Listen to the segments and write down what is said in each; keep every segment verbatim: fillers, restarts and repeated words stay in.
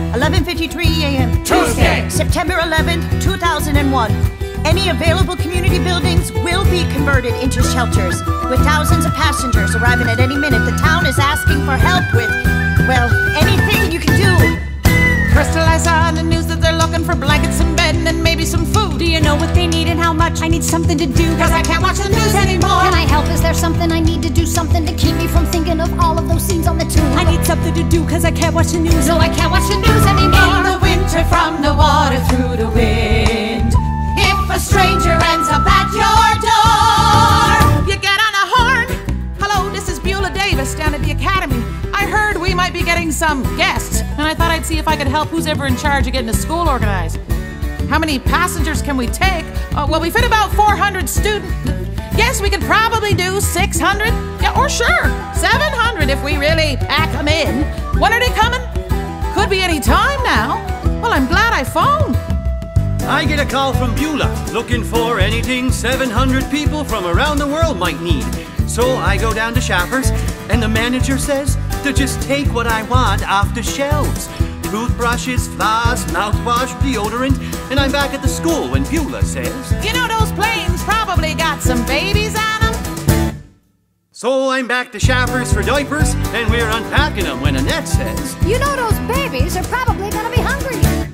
eleven fifty-three a m Tuesday, September eleventh, two thousand one. Any available community buildings will be converted into shelters. With thousands of passengers arriving at any minute, the town is asking for help with, well, anything you can do. Crystal, I saw in the news that they're looking for blankets and bedding and maybe some food. Do you know what they need and how much? I need something to do, Cause I can't watch the news anymore. Can I help? Is there something I need to do? Something to keep me from thinking of all of those scenes on the tube? I need something to do, cause I can't watch the news. No, I can't watch the news anymore. In the winter, from the water through the wind, if a stranger ends up at your door, you get on a horn. Hello, this is Beulah Davis down at the Academy. I heard we might be getting some guests, and I thought I'd see if I could help who's ever in charge of getting a school organized. How many passengers can we take? Uh, well, we fit about four hundred students. Yes, we could probably do six hundred. Yeah, or sure, seven hundred if we really pack them in. When are they coming? Could be any time now. Well, I'm glad I phoned. I get a call from Beulah looking for anything seven hundred people from around the world might need. So I go down to Shoppers, and the manager says to just take what I want off the shelves. Toothbrushes, floss, mouthwash, deodorant, and I'm back at the school when Beulah says, You know those planes probably got some babies on them? So I'm back to Shoppers for diapers, and we're unpacking them when Annette says, You know those babies are probably gonna be hungry.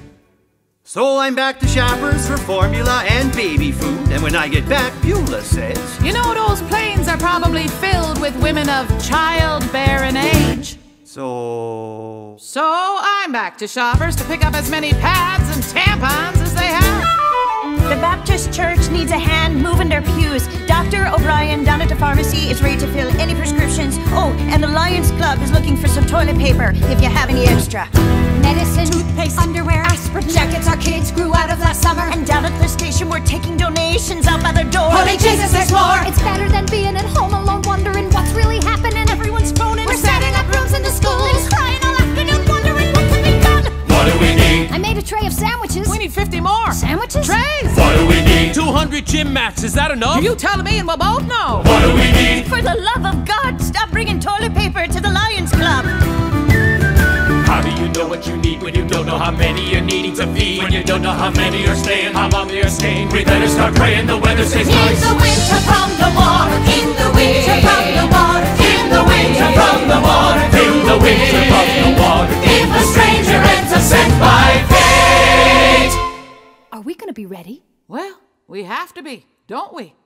So I'm back to Shoppers for formula and baby food, and when I get back, Beulah says, You know those planes are probably filled with women of childbearing age. So... So I'm back to Shoppers to pick up as many pads and tampons as they have. The Baptist Church needs a hand moving their pews. Doctor O'Brien down at the pharmacy is ready to fill any prescriptions. Oh, and the Lions Club is looking for some toilet paper if you have any extra. Medicine, toothpaste, underwear, aspirin, jackets our kids grew out of last summer. And down at the station we're taking donations out by the door. Holy Jesus, there's more! It's better than being at home alone wondering what's really happening. Everyone's phoning. We're setting up rooms in the schools. And crying all afternoon wondering what can be done. What do we need? I made a tray of sandwiches. We need fifty more. Sandwiches? Trays! What do we need? two hundred gym mats, is that enough? You tell me and we'll both know. What do we need? For the love of God, stop bringing toilet paper to the Lions Club. How do you know what you need when you don't know how many you're needing to feed? When you don't know how many are staying, how long they are staying. We better start praying the weather stays nice. In the winter from the water, in the winter from the water, in the winter from the water, In the winter from the water. if a stranger ends up sent by fate. Are we gonna be ready? Well, we have to be, don't we?